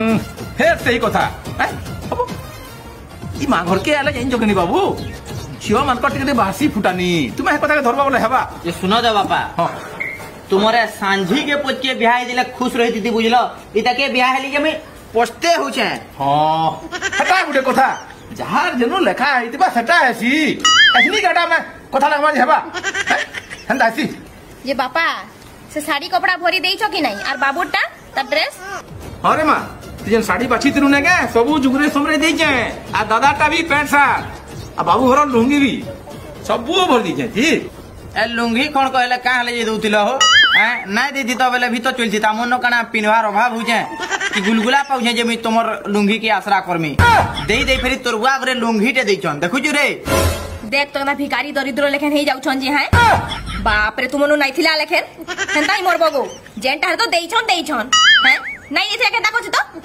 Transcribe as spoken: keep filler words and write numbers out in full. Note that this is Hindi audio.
फेर सही कथा ई मां घर के आले जाइन जगनी बाबू झियो मान टिके बासी फुटानी तुमे कथा के धरबा बोले हेबा ये सुनो दे बापा हां तुमरे सांझी के पुत के ब्याह दिले खुश रही थी बुझलो इता के ब्याह हेली के मैं पोस्ते हो छे हां हटा गुटे कथा जहार जनो लेखा आइतबा सटा हैसी असली गाडा में कथा लगमा हेबा हंदा सी ये बापा से साड़ी कपड़ा भरी देइछो कि नहीं और बाबूटा त ड्रेस अरे मां तुझे साड़ी बाछी तिरु ने के सबु जुगरे समरे देइछे आ दादाटा भी पैंट शर्ट आ बाबू घर लुंगी भी सबु भर दीछे जी ए लुंगी कोन कहले का ले जे दउतिलो हो हैं नहीं देती तो बेले भी तो चलती ता मन कना पिनवार अभाव हो जाए कि गुलगुला पाउछे जे मी तोमर लुंगी की आसरा करमी देई देई फेरी तोरबुआ गरे लुंगी टे देइछन देखु छु रे देख तो ना भिखारी दरिद्र लेखन हे जाउछन जी हैं बाप रे तुमनु नहीं थिला लेखन हेंता ही मोर बगो जेंटा तो देइछन देइछन हैं नहीं देथिला केता कहछ तो